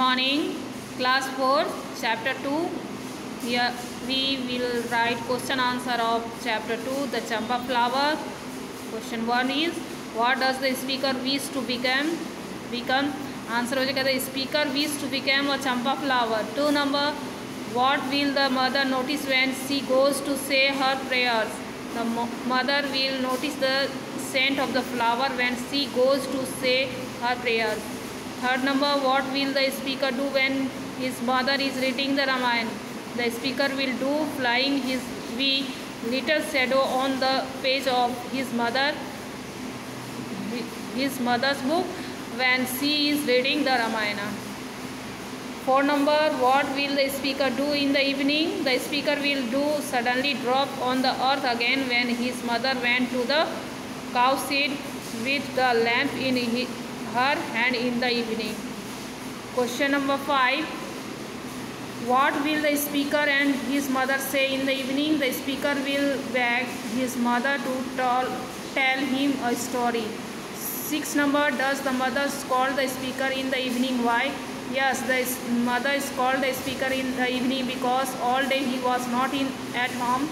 morning, class 4, chapter 2. Here we will write question answer of chapter 2, the champa flower. Question 1 is, what does the speaker wish to become? Answer हो जाएगा, the speaker wish to become a champa flower. 2 number, what will the mother notice when she goes to say her prayers? The mother will notice the scent of the flower when she goes to say her prayers. 3rd number, what will the speaker do when his mother is reading the Ramayana? The speaker will do flying his little shadow on the page of his mother's book when she is reading the Ramayana. 4 number, what will the speaker do in the evening? The speaker will do suddenly drop on the earth again when his mother went to the cow shed with the lamp in her hand in the evening. Question number 5, what will the speaker and his mother say in the evening? The speaker will beg his mother to tell him a story. 6 number, does the mother scold the speaker in the evening? Why? Yes, the mother scolded the speaker in the evening because all day he was not at home.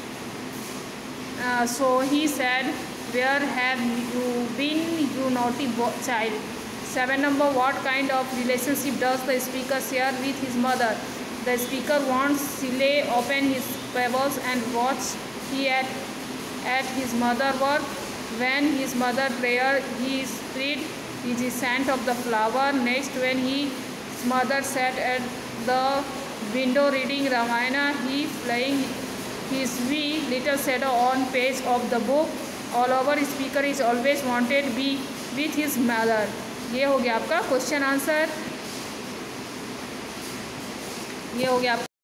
So he said, where have you been, you naughty child? 7 number, what kind of relationship does the speaker share with his mother? The speaker wants to lay open his pebbles and watch he at his mother work. When his mother prayer, he spread his scent of the flower. Next, when his mother sat at the window reading Ramayana, he flying his wee little shadow on page of the book. All over, speaker is always wanted to be with his mother. ये हो गया आपका question answer. ये हो गया